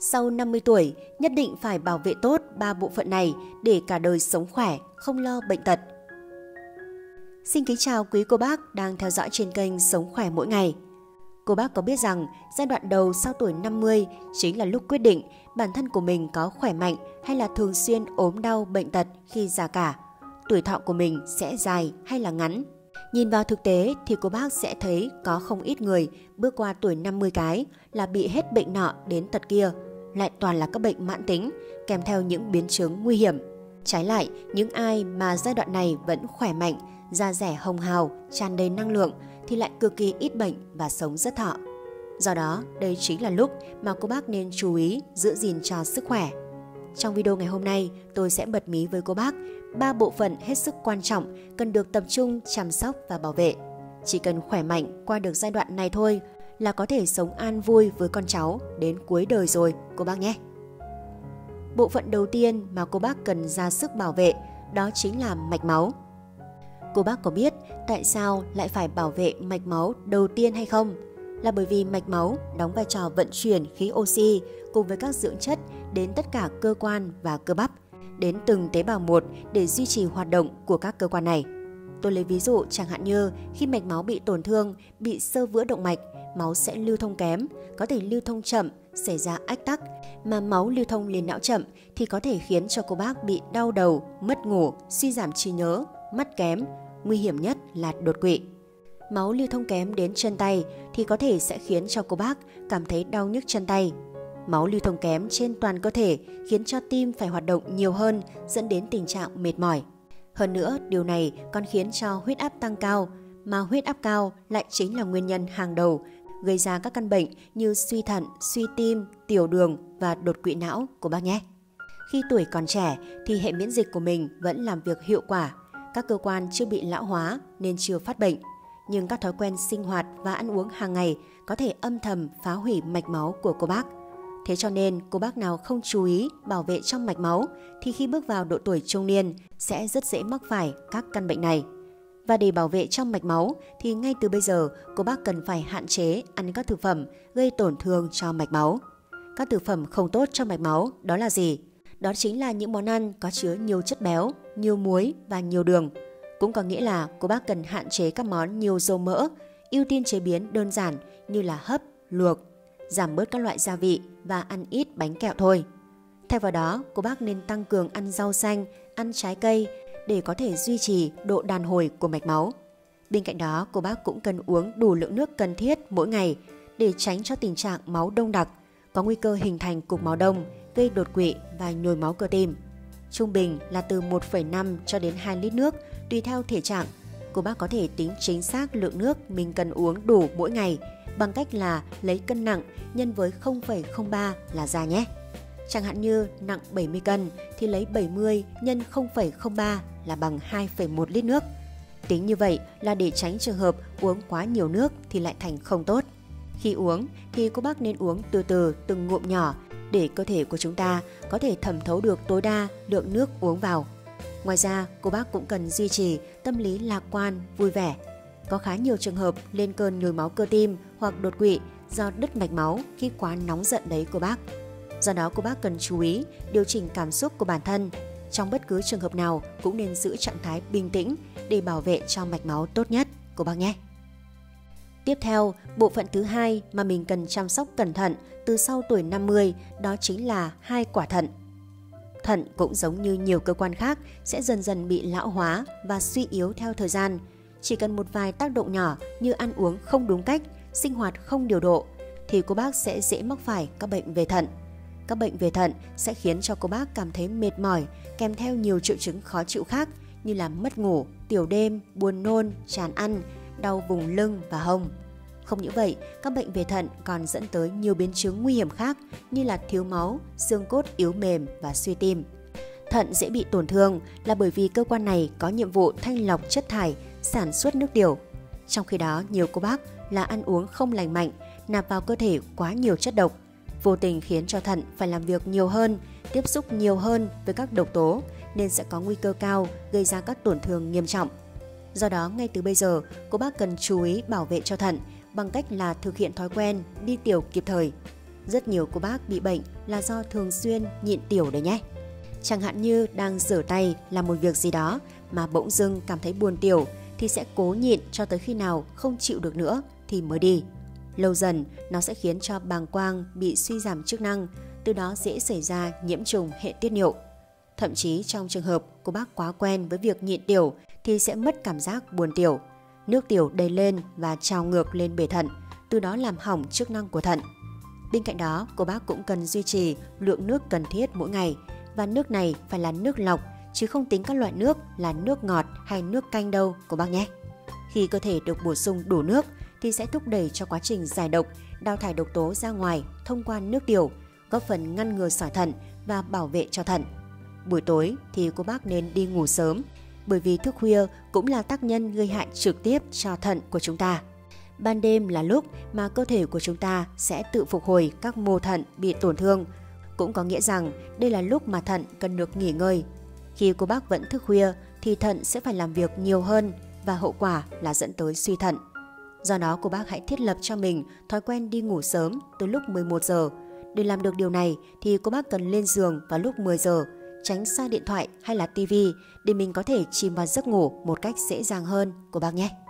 Sau 50 tuổi, nhất định phải bảo vệ tốt 3 bộ phận này để cả đời sống khỏe, không lo bệnh tật. Xin kính chào quý cô bác đang theo dõi trên kênh Sống Khỏe Mỗi Ngày. Cô bác có biết rằng giai đoạn đầu sau tuổi 50 chính là lúc quyết định bản thân của mình có khỏe mạnh hay là thường xuyên ốm đau bệnh tật khi già cả. Tuổi thọ của mình sẽ dài hay là ngắn. Nhìn vào thực tế thì cô bác sẽ thấy có không ít người bước qua tuổi 50 cái là bị hết bệnh nọ đến tật kia, lại toàn là các bệnh mãn tính kèm theo những biến chứng nguy hiểm. Trái lại, những ai mà giai đoạn này vẫn khỏe mạnh, da dẻ hồng hào, tràn đầy năng lượng thì lại cực kỳ ít bệnh và sống rất thọ. Do đó, đây chính là lúc mà cô bác nên chú ý giữ gìn cho sức khỏe. Trong video ngày hôm nay, tôi sẽ bật mí với cô bác 3 bộ phận hết sức quan trọng cần được tập trung chăm sóc và bảo vệ. Chỉ cần khỏe mạnh qua được giai đoạn này thôi là có thể sống an vui với con cháu đến cuối đời rồi cô bác nhé. Bộ phận đầu tiên mà cô bác cần ra sức bảo vệ đó chính là mạch máu. Cô bác có biết tại sao lại phải bảo vệ mạch máu đầu tiên hay không? Là bởi vì mạch máu đóng vai trò vận chuyển khí oxy cùng với các dưỡng chất đến tất cả cơ quan và cơ bắp, đến từng tế bào một để duy trì hoạt động của các cơ quan này. Tôi lấy ví dụ chẳng hạn như khi mạch máu bị tổn thương, bị xơ vữa động mạch, máu sẽ lưu thông kém, có thể lưu thông chậm, xảy ra ách tắc, mà máu lưu thông lên não chậm thì có thể khiến cho cô bác bị đau đầu, mất ngủ, suy giảm trí nhớ, mắt kém, nguy hiểm nhất là đột quỵ. Máu lưu thông kém đến chân tay thì có thể sẽ khiến cho cô bác cảm thấy đau nhức chân tay. Máu lưu thông kém trên toàn cơ thể khiến cho tim phải hoạt động nhiều hơn, dẫn đến tình trạng mệt mỏi. Hơn nữa, điều này còn khiến cho huyết áp tăng cao, mà huyết áp cao lại chính là nguyên nhân hàng đầu gây ra các căn bệnh như suy thận, suy tim, tiểu đường và đột quỵ não của bác nhé. Khi tuổi còn trẻ thì hệ miễn dịch của mình vẫn làm việc hiệu quả, các cơ quan chưa bị lão hóa nên chưa phát bệnh. Nhưng các thói quen sinh hoạt và ăn uống hàng ngày có thể âm thầm phá hủy mạch máu của cô bác. Thế cho nên cô bác nào không chú ý bảo vệ trong mạch máu thì khi bước vào độ tuổi trung niên sẽ rất dễ mắc phải các căn bệnh này. Và để bảo vệ trong mạch máu thì ngay từ bây giờ cô bác cần phải hạn chế ăn các thực phẩm gây tổn thương cho mạch máu. Các thực phẩm không tốt cho mạch máu đó là gì? Đó chính là những món ăn có chứa nhiều chất béo, nhiều muối và nhiều đường. Cũng có nghĩa là cô bác cần hạn chế các món nhiều dầu mỡ, ưu tiên chế biến đơn giản như là hấp, luộc, giảm bớt các loại gia vị và ăn ít bánh kẹo thôi. Thay vào đó, cô bác nên tăng cường ăn rau xanh, ăn trái cây để có thể duy trì độ đàn hồi của mạch máu. Bên cạnh đó, cô bác cũng cần uống đủ lượng nước cần thiết mỗi ngày để tránh cho tình trạng máu đông đặc, có nguy cơ hình thành cục máu đông, gây đột quỵ và nhồi máu cơ tim. Trung bình là từ 1,5 cho đến 2 lít nước tùy theo thể trạng. Cô bác có thể tính chính xác lượng nước mình cần uống đủ mỗi ngày bằng cách là lấy cân nặng nhân với 0,03 là ra nhé. Chẳng hạn như nặng 70 cân thì lấy 70 nhân 0,03 là bằng 2,1 lít nước. Tính như vậy là để tránh trường hợp uống quá nhiều nước thì lại thành không tốt. Khi uống thì cô bác nên uống từ từ từng ngụm nhỏ để cơ thể của chúng ta có thể thẩm thấu được tối đa lượng nước uống vào. Ngoài ra, cô bác cũng cần duy trì tâm lý lạc quan, vui vẻ. Có khá nhiều trường hợp lên cơn nhồi máu cơ tim hoặc đột quỵ do đứt mạch máu khi quá nóng giận đấy cô bác. Do đó cô bác cần chú ý điều chỉnh cảm xúc của bản thân. Trong bất cứ trường hợp nào cũng nên giữ trạng thái bình tĩnh để bảo vệ cho mạch máu tốt nhất cô bác nhé. Tiếp theo, bộ phận thứ hai mà mình cần chăm sóc cẩn thận từ sau tuổi 50 đó chính là hai quả thận. Thận cũng giống như nhiều cơ quan khác sẽ dần dần bị lão hóa và suy yếu theo thời gian. Chỉ cần một vài tác động nhỏ như ăn uống không đúng cách, sinh hoạt không điều độ thì cô bác sẽ dễ mắc phải các bệnh về thận. Các bệnh về thận sẽ khiến cho cô bác cảm thấy mệt mỏi kèm theo nhiều triệu chứng khó chịu khác như là mất ngủ, tiểu đêm, buồn nôn, tràn ăn, đau vùng lưng và hông. Không những vậy, các bệnh về thận còn dẫn tới nhiều biến chứng nguy hiểm khác như là thiếu máu, xương cốt yếu mềm và suy tim. Thận dễ bị tổn thương là bởi vì cơ quan này có nhiệm vụ thanh lọc chất thải, sản xuất nước tiểu. Trong khi đó, nhiều cô bác là ăn uống không lành mạnh, nạp vào cơ thể quá nhiều chất độc, vô tình khiến cho thận phải làm việc nhiều hơn, tiếp xúc nhiều hơn với các độc tố nên sẽ có nguy cơ cao gây ra các tổn thương nghiêm trọng. Do đó, ngay từ bây giờ, cô bác cần chú ý bảo vệ cho thận bằng cách là thực hiện thói quen đi tiểu kịp thời. Rất nhiều cô bác bị bệnh là do thường xuyên nhịn tiểu đấy nhé. Chẳng hạn như đang rửa tay làm một việc gì đó mà bỗng dưng cảm thấy buồn tiểu thì sẽ cố nhịn cho tới khi nào không chịu được nữa thì mới đi. Lâu dần nó sẽ khiến cho bàng quang bị suy giảm chức năng, từ đó dễ xảy ra nhiễm trùng hệ tiết niệu. Thậm chí trong trường hợp cô bác quá quen với việc nhịn tiểu thì sẽ mất cảm giác buồn tiểu. Nước tiểu đầy lên và trào ngược lên bể thận, từ đó làm hỏng chức năng của thận. Bên cạnh đó, cô bác cũng cần duy trì lượng nước cần thiết mỗi ngày, và nước này phải là nước lọc chứ không tính các loại nước là nước ngọt hay nước canh đâu cô bác nhé. Khi cơ thể được bổ sung đủ nước thì sẽ thúc đẩy cho quá trình giải độc, đào thải độc tố ra ngoài thông qua nước tiểu, góp phần ngăn ngừa sỏi thận và bảo vệ cho thận. Buổi tối thì cô bác nên đi ngủ sớm, bởi vì thức khuya cũng là tác nhân gây hại trực tiếp cho thận của chúng ta. Ban đêm là lúc mà cơ thể của chúng ta sẽ tự phục hồi các mô thận bị tổn thương, cũng có nghĩa rằng đây là lúc mà thận cần được nghỉ ngơi. Khi cô bác vẫn thức khuya thì thận sẽ phải làm việc nhiều hơn và hậu quả là dẫn tới suy thận. Do đó cô bác hãy thiết lập cho mình thói quen đi ngủ sớm từ lúc 11 giờ. Để làm được điều này thì cô bác cần lên giường vào lúc 10 giờ, tránh xa điện thoại hay là tivi để mình có thể chìm vào giấc ngủ một cách dễ dàng hơn cô bác nhé.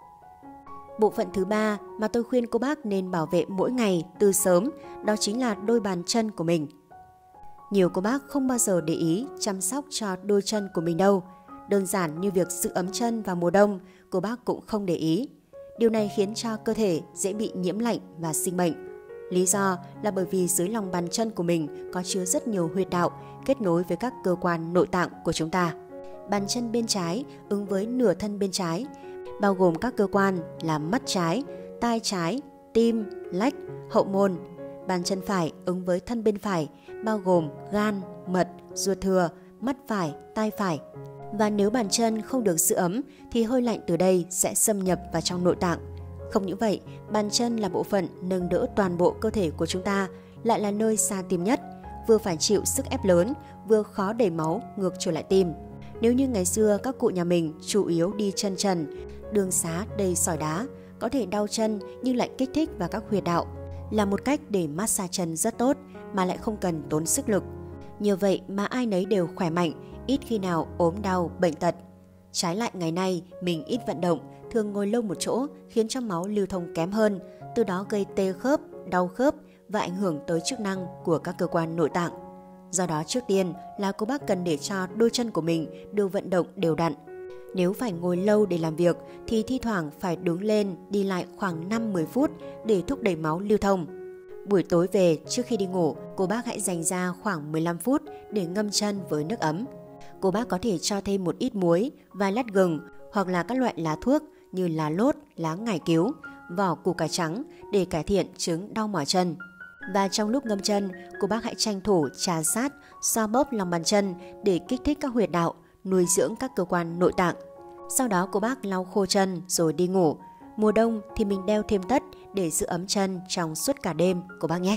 Bộ phận thứ 3 mà tôi khuyên cô bác nên bảo vệ mỗi ngày từ sớm, đó chính là đôi bàn chân của mình. Nhiều cô bác không bao giờ để ý chăm sóc cho đôi chân của mình đâu. Đơn giản như việc giữ ấm chân vào mùa đông, cô bác cũng không để ý. Điều này khiến cho cơ thể dễ bị nhiễm lạnh và sinh bệnh. Lý do là bởi vì dưới lòng bàn chân của mình có chứa rất nhiều huyệt đạo kết nối với các cơ quan nội tạng của chúng ta. Bàn chân bên trái ứng với nửa thân bên trái, bao gồm các cơ quan là mắt trái, tai trái, tim, lách, hậu môn. Bàn chân phải ứng với thân bên phải, bao gồm gan, mật, ruột thừa, mắt phải, tai phải. Và nếu bàn chân không được giữ ấm thì hơi lạnh từ đây sẽ xâm nhập vào trong nội tạng. Không những vậy, bàn chân là bộ phận nâng đỡ toàn bộ cơ thể của chúng ta, lại là nơi xa tim nhất, vừa phải chịu sức ép lớn, vừa khó đẩy máu ngược trở lại tim. Nếu như ngày xưa các cụ nhà mình chủ yếu đi chân trần, đường xá đầy sỏi đá, có thể đau chân nhưng lại kích thích vào các huyệt đạo, là một cách để massage chân rất tốt mà lại không cần tốn sức lực. Nhờ vậy mà ai nấy đều khỏe mạnh, ít khi nào ốm đau, bệnh tật. Trái lại ngày nay mình ít vận động, thường ngồi lâu một chỗ khiến cho máu lưu thông kém hơn, từ đó gây tê khớp, đau khớp và ảnh hưởng tới chức năng của các cơ quan nội tạng. Do đó trước tiên là cô bác cần để cho đôi chân của mình được vận động đều đặn. Nếu phải ngồi lâu để làm việc thì thi thoảng phải đứng lên đi lại khoảng 5-10 phút để thúc đẩy máu lưu thông. Buổi tối về trước khi đi ngủ, cô bác hãy dành ra khoảng 15 phút để ngâm chân với nước ấm. Cô bác có thể cho thêm một ít muối, vài lát gừng hoặc là các loại lá thuốc như lá lốt, lá ngải cứu, vỏ củ cải trắng để cải thiện chứng đau mỏi chân. Và trong lúc ngâm chân, cô bác hãy tranh thủ trà sát, xoa bóp lòng bàn chân để kích thích các huyệt đạo, nuôi dưỡng các cơ quan nội tạng. Sau đó cô bác lau khô chân rồi đi ngủ. Mùa đông thì mình đeo thêm tất để giữ ấm chân trong suốt cả đêm cô bác nhé.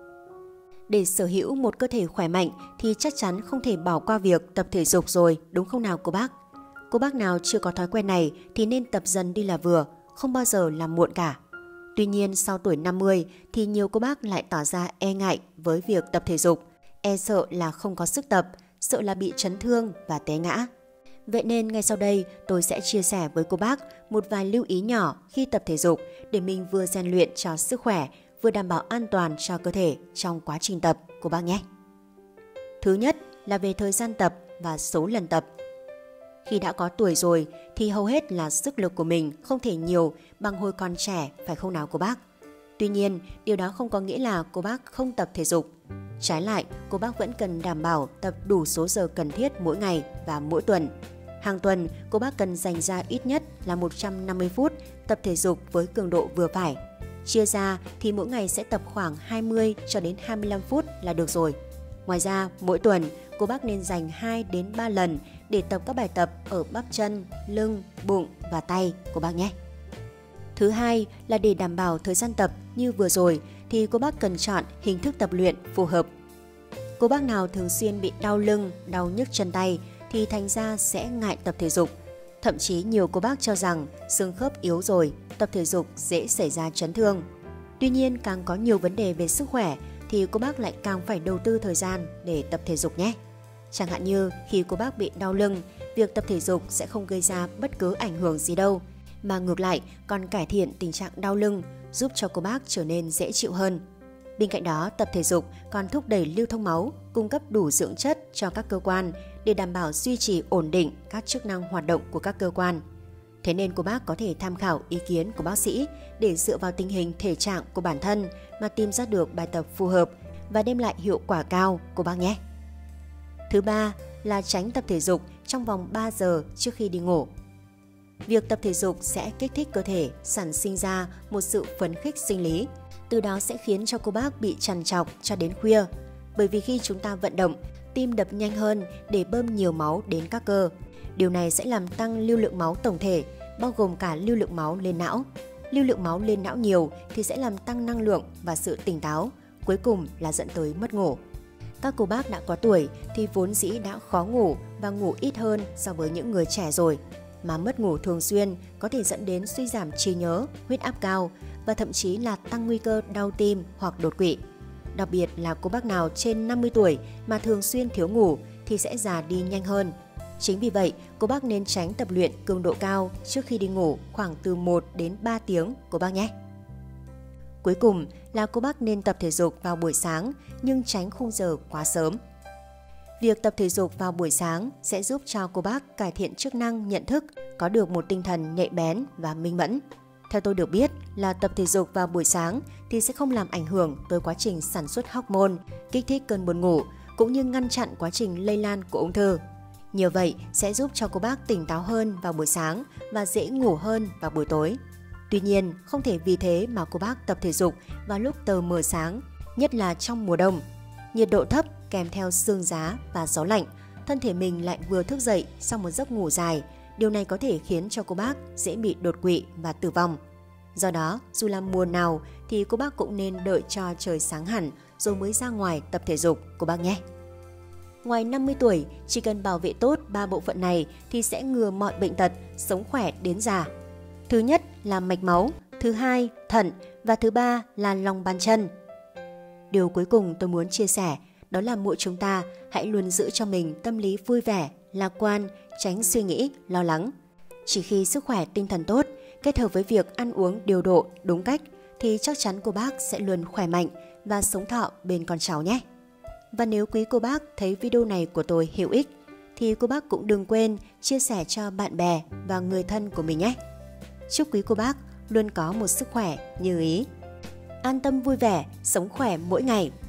Để sở hữu một cơ thể khỏe mạnh thì chắc chắn không thể bỏ qua việc tập thể dục rồi, đúng không nào cô bác? Cô bác nào chưa có thói quen này thì nên tập dần đi là vừa, không bao giờ là muộn cả. Tuy nhiên sau tuổi 50 thì nhiều cô bác lại tỏ ra e ngại với việc tập thể dục, e sợ là không có sức tập, sợ là bị chấn thương và té ngã. Vậy nên ngay sau đây tôi sẽ chia sẻ với cô bác một vài lưu ý nhỏ khi tập thể dục để mình vừa rèn luyện cho sức khỏe, vừa đảm bảo an toàn cho cơ thể trong quá trình tập cô bác nhé. Thứ nhất là về thời gian tập và số lần tập. Khi đã có tuổi rồi thì hầu hết là sức lực của mình không thể nhiều bằng hồi còn trẻ, phải không nào cô bác? Tuy nhiên, điều đó không có nghĩa là cô bác không tập thể dục. Trái lại, cô bác vẫn cần đảm bảo tập đủ số giờ cần thiết mỗi ngày và mỗi tuần. Hàng tuần, cô bác cần dành ra ít nhất là 150 phút tập thể dục với cường độ vừa phải. Chia ra thì mỗi ngày sẽ tập khoảng 20 cho đến 25 phút là được rồi. Ngoài ra, mỗi tuần, cô bác nên dành 2 đến 3 lần để tập các bài tập ở bắp chân, lưng, bụng và tay cô bác nhé. Thứ hai là để đảm bảo thời gian tập như vừa rồi thì cô bác cần chọn hình thức tập luyện phù hợp. Cô bác nào thường xuyên bị đau lưng, đau nhức chân tay thì thành ra sẽ ngại tập thể dục. Thậm chí nhiều cô bác cho rằng xương khớp yếu rồi, tập thể dục dễ xảy ra chấn thương. Tuy nhiên, càng có nhiều vấn đề về sức khỏe thì cô bác lại càng phải đầu tư thời gian để tập thể dục nhé. Chẳng hạn như khi cô bác bị đau lưng, việc tập thể dục sẽ không gây ra bất cứ ảnh hưởng gì đâu, mà ngược lại còn cải thiện tình trạng đau lưng, giúp cho cô bác trở nên dễ chịu hơn. Bên cạnh đó, tập thể dục còn thúc đẩy lưu thông máu, cung cấp đủ dưỡng chất cho các cơ quan để đảm bảo duy trì ổn định các chức năng hoạt động của các cơ quan. Thế nên cô bác có thể tham khảo ý kiến của bác sĩ để dựa vào tình hình thể trạng của bản thân mà tìm ra được bài tập phù hợp và đem lại hiệu quả cao cô bác nhé. Thứ ba là tránh tập thể dục trong vòng 3 giờ trước khi đi ngủ. Việc tập thể dục sẽ kích thích cơ thể sản sinh ra một sự phấn khích sinh lý, từ đó sẽ khiến cho cô bác bị trằn trọc cho đến khuya. Bởi vì khi chúng ta vận động, tim đập nhanh hơn để bơm nhiều máu đến các cơ. Điều này sẽ làm tăng lưu lượng máu tổng thể, bao gồm cả lưu lượng máu lên não. Lưu lượng máu lên não nhiều thì sẽ làm tăng năng lượng và sự tỉnh táo, cuối cùng là dẫn tới mất ngủ. Các cô bác đã có tuổi thì vốn dĩ đã khó ngủ và ngủ ít hơn so với những người trẻ rồi. Mà mất ngủ thường xuyên có thể dẫn đến suy giảm trí nhớ, huyết áp cao và thậm chí là tăng nguy cơ đau tim hoặc đột quỵ. Đặc biệt là cô bác nào trên 50 tuổi mà thường xuyên thiếu ngủ thì sẽ già đi nhanh hơn. Chính vì vậy, cô bác nên tránh tập luyện cường độ cao trước khi đi ngủ khoảng từ 1 đến 3 tiếng cô bác nhé. Cuối cùng là cô bác nên tập thể dục vào buổi sáng nhưng tránh khung giờ quá sớm. Việc tập thể dục vào buổi sáng sẽ giúp cho cô bác cải thiện chức năng nhận thức, có được một tinh thần nhạy bén và minh mẫn. Theo tôi được biết là tập thể dục vào buổi sáng thì sẽ không làm ảnh hưởng tới quá trình sản xuất hormone, kích thích cơn buồn ngủ, cũng như ngăn chặn quá trình lây lan của ung thư. Nhờ vậy sẽ giúp cho cô bác tỉnh táo hơn vào buổi sáng và dễ ngủ hơn vào buổi tối. Tuy nhiên, không thể vì thế mà cô bác tập thể dục vào lúc tờ mờ sáng, nhất là trong mùa đông. Nhiệt độ thấp kèm theo sương giá và gió lạnh, thân thể mình lại vừa thức dậy sau một giấc ngủ dài. Điều này có thể khiến cho cô bác dễ bị đột quỵ và tử vong. Do đó, dù là mùa nào thì cô bác cũng nên đợi cho trời sáng hẳn rồi mới ra ngoài tập thể dục cô bác nhé. Ngoài 50 tuổi, chỉ cần bảo vệ tốt 3 bộ phận này thì sẽ ngừa mọi bệnh tật, sống khỏe đến già. Thứ nhất là mạch máu, thứ hai thận và thứ ba là lòng bàn chân. Điều cuối cùng tôi muốn chia sẻ đó là mỗi chúng ta hãy luôn giữ cho mình tâm lý vui vẻ, lạc quan, tránh suy nghĩ, lo lắng. Chỉ khi sức khỏe tinh thần tốt, kết hợp với việc ăn uống điều độ, đúng cách thì chắc chắn cô bác sẽ luôn khỏe mạnh và sống thọ bên con cháu nhé. Và nếu quý cô bác thấy video này của tôi hữu ích thì cô bác cũng đừng quên chia sẻ cho bạn bè và người thân của mình nhé. Chúc quý cô bác luôn có một sức khỏe như ý. An tâm vui vẻ, sống khỏe mỗi ngày.